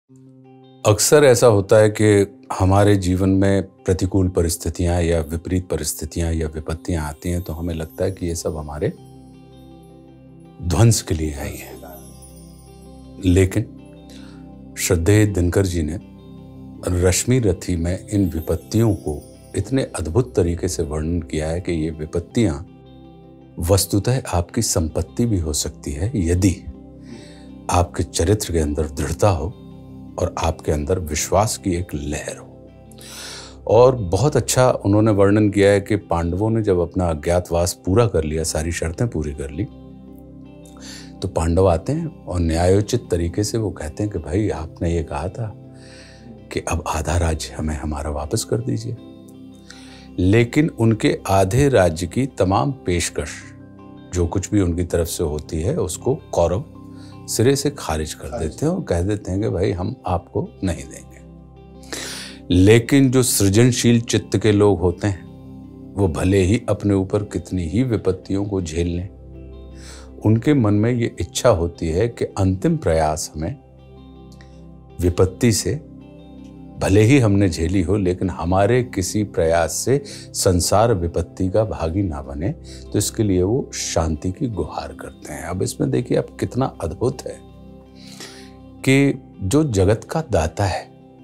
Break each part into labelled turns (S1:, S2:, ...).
S1: अक्सर ऐसा होता है कि हमारे जीवन में प्रतिकूल परिस्थितियां या विपरीत परिस्थितियां या विपत्तियां आती हैं तो हमें लगता है कि ये सब हमारे ध्वंस के लिए आई है। लेकिन श्रद्धेय दिनकर जी ने रश्मि रथी में इन विपत्तियों को इतने अद्भुत तरीके से वर्णन किया है कि ये विपत्तियां वस्तुतः आपकी संपत्ति भी हो सकती है यदि आपके चरित्र के अंदर दृढ़ता हो और आपके अंदर विश्वास की एक लहर हो। और बहुत अच्छा उन्होंने वर्णन किया है कि पांडवों ने जब अपना अज्ञातवास पूरा कर लिया, सारी शर्तें पूरी कर ली, तो पांडव आते हैं और न्यायोचित तरीके से वो कहते हैं कि भाई आपने ये कहा था कि अब आधा राज्य हमें हमारा वापस कर दीजिए। लेकिन उनके आधे राज्य की तमाम पेशकश जो कुछ भी उनकी तरफ से होती है उसको कौरव सिरे से खारिज कर देते हैं और कह देते हैं कि भाई हम आपको नहीं देंगे। लेकिन जो सृजनशील चित्त के लोग होते हैं वो भले ही अपने ऊपर कितनी ही विपत्तियों को झेल लें, उनके मन में ये इच्छा होती है कि अंतिम प्रयास हमें विपत्ति से भले ही हमने झेली हो लेकिन हमारे किसी प्रयास से संसार विपत्ति का भागी ना बने, तो इसके लिए वो शांति की गुहार करते हैं। अब इसमें देखिए अब कितना अद्भुत है कि जो जगत का दाता है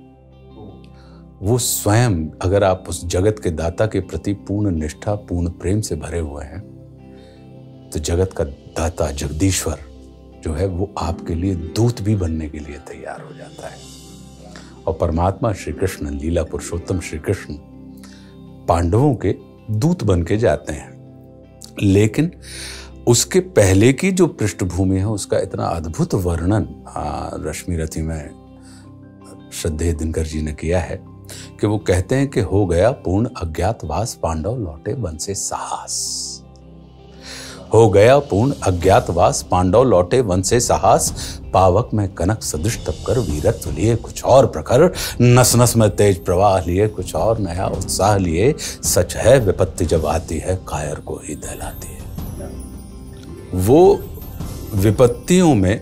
S1: वो स्वयं, अगर आप उस जगत के दाता के प्रति पूर्ण निष्ठा पूर्ण प्रेम से भरे हुए हैं तो जगत का दाता जगदीश्वर जो है वो आपके लिए दूत भी बनने के लिए तैयार हो जाता है। और परमात्मा श्री कृष्ण, लीला पुरुषोत्तम श्री कृष्ण पांडवों के दूत बन के जाते हैं। लेकिन उसके पहले की जो पृष्ठभूमि है उसका इतना अद्भुत वर्णन रश्मि रथी में श्रद्धेय दिनकर जी ने किया है कि वो कहते हैं कि हो गया पूर्ण अज्ञातवास, पांडव लौटे वन से साहस। हो गया पूर्ण अज्ञातवास, पांडव लौटे वन से साहस। पावक में कनक सदृश तप कर वीरत्व लिए कुछ और प्रखर, नस नस में तेज प्रवाह लिए कुछ और नया उत्साह लिए। सच है विपत्ति जब आती है कायर को ही दहलाती है। वो विपत्तियों में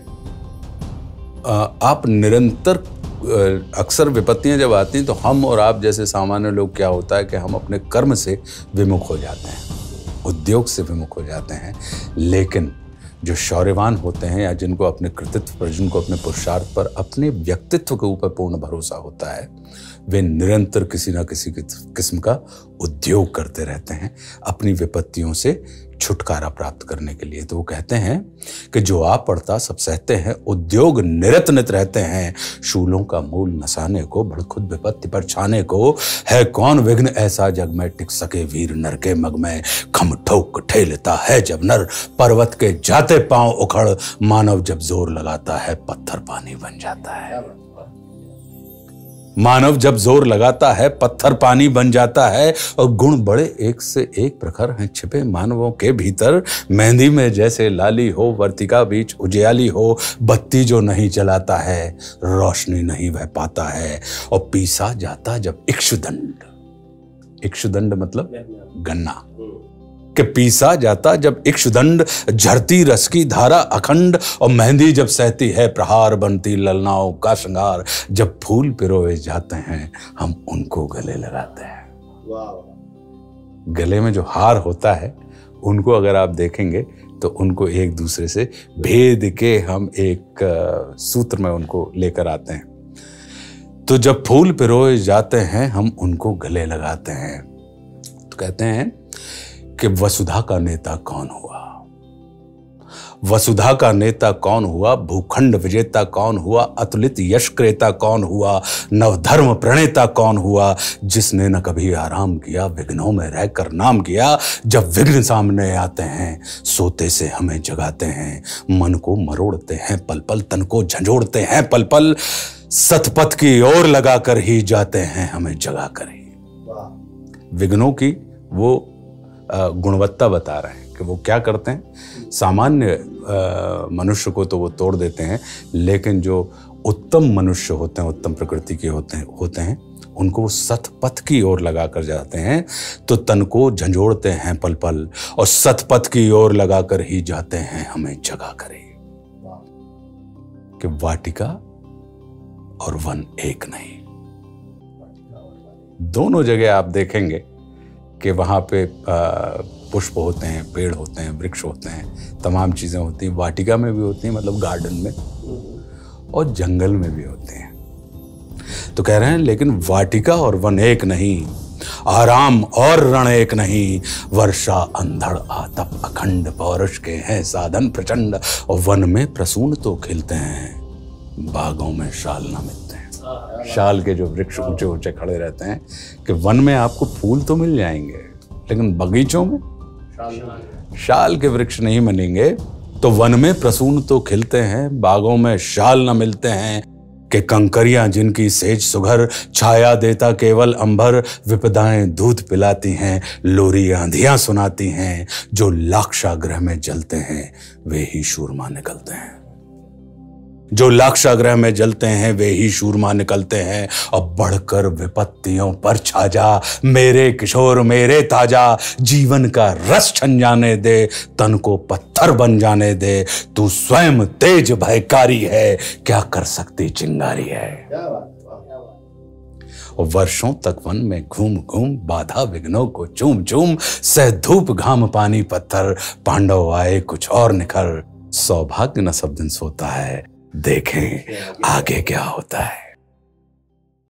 S1: आप निरंतर, अक्सर विपत्तियां जब आती हैं तो हम और आप जैसे सामान्य लोग क्या होता है कि हम अपने कर्म से विमुख हो जाते हैं, उद्योग से विमुख हो जाते हैं। लेकिन जो शौर्यवान होते हैं या जिनको अपने कृतित्व पर, जिनको अपने पुरुषार्थ पर, अपने व्यक्तित्व के ऊपर पूर्ण भरोसा होता है, वे निरंतर किसी ना किसी किस्म का उद्योग करते रहते हैं अपनी विपत्तियों से छुटकारा प्राप्त करने के लिए। तो वो कहते हैं कि जो आप पड़ता सब सहते हैं, उद्योग निरत नित रहते हैं। शूलों का मूल नसाने को, बड़ खुद विपत्ति पर छाने को। है कौन विघ्न ऐसा जग में, टिक सके वीर नर के मग में। खम ठोक ठेलता है जब नर, पर्वत के जाते पांव उखड़। मानव जब जोर लगाता है पत्थर पानी बन जाता है। मानव जब जोर लगाता है पत्थर पानी बन जाता है। और गुण बड़े एक से एक प्रखर हैं छिपे मानवों के भीतर। मेहंदी में जैसे लाली हो, वर्तिका बीच उजियाली हो। बत्ती जो नहीं जलाता है रोशनी नहीं बह पाता है। और पीसा जाता जब इक्षुदंड, इक्षुदंड मतलब गन्ना, कि पीसा जाता जब इक्षुदंड। झरती रस की धारा अखंड। और मेहंदी जब सहती है प्रहार, बनती ललनाओं का श्रृंगार। जब फूल पिरोए जाते हैं हम उनको गले लगाते हैं। गले में जो हार होता है उनको अगर आप देखेंगे तो उनको एक दूसरे से भेद के हम एक सूत्र में उनको लेकर आते हैं। तो जब फूल पिरोए जाते हैं हम उनको गले लगाते हैं। तो कहते हैं कि वसुधा का नेता कौन हुआ, वसुधा का नेता कौन हुआ। भूखंड विजेता कौन हुआ, अतुलित यश क्रेता कौन हुआ। नवधर्म प्रणेता कौन हुआ, जिसने न कभी आराम किया, विघ्नों में रहकर नाम किया। जब विघ्न सामने आते हैं सोते से हमें जगाते हैं। मन को मरोड़ते हैं पल पल, तन को झंझोड़ते हैं पल पल। सतपथ की ओर लगाकर ही जाते हैं हमें जगा कर ही। विघ्नों की वो गुणवत्ता बता रहे हैं कि वो क्या करते हैं। सामान्य मनुष्य को तो वो तोड़ देते हैं, लेकिन जो उत्तम मनुष्य होते हैं, उत्तम प्रकृति के होते हैं उनको वो सतपथ की ओर लगा कर जाते हैं। तो तन को झंझोड़ते हैं पल पल और सतपथ की ओर लगाकर ही जाते हैं हमें जगा कर ही। कि वाटिका और वन एक नहीं। दोनों जगह आप देखेंगे कि वहां पे पुष्प होते हैं, पेड़ होते हैं, वृक्ष होते हैं, तमाम चीजें होती हैं। वाटिका में भी होती हैं, मतलब गार्डन में, और जंगल में भी होती हैं। तो कह रहे हैं लेकिन वाटिका और वन एक नहीं, आराम और रण एक नहीं। वर्षा अंधड़ आतप अखंड, पौरुष के हैं साधन प्रचंड। और वन में प्रसून तो खिलते हैं, बागों में शाल ना मिलते हैं। शाल के जो वृक्ष ऊंचे ऊंचे खड़े रहते हैं कि वन में आपको फूल तो मिल जाएंगे, लेकिन बगीचों में शाल के वृक्ष नहीं मिलेंगे। तो वन में प्रसून तो खिलते हैं, बागों में शाल न मिलते हैं। कि कंकरियां जिनकी सेज सुघर, छाया देता केवल अंबर। विपदाएं दूध पिलाती हैं, लोरी आंधियां सुनाती हैं। जो लाक्षागृह में जलते हैं वे ही शूरमा निकलते हैं। जो लाक्षागृह में जलते हैं वे ही शूरमा निकलते हैं। अब बढ़कर विपत्तियों पर छा जा, मेरे किशोर मेरे ताजा। जीवन का रस छन जाने दे, तन को पत्थर बन जाने दे। तू स्वयं तेज भयकारी है, क्या कर सकती चिंगारी है। वर्षों तक वन में घूम घूम, बाधा विघ्नों को चूम चूम। सह धूप घाम पानी पत्थर, पांडव आए कुछ और निखर। सौभाग्य न सब दिन सोता है, देखें आगे क्या होता है।